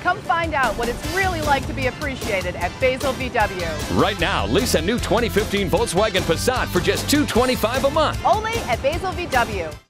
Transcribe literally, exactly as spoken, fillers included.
Come find out what it's really like to be appreciated at Basil V W. Right now, lease a new twenty fifteen Volkswagen Passat for just two hundred twenty-five dollars a month. Only at Basil V W.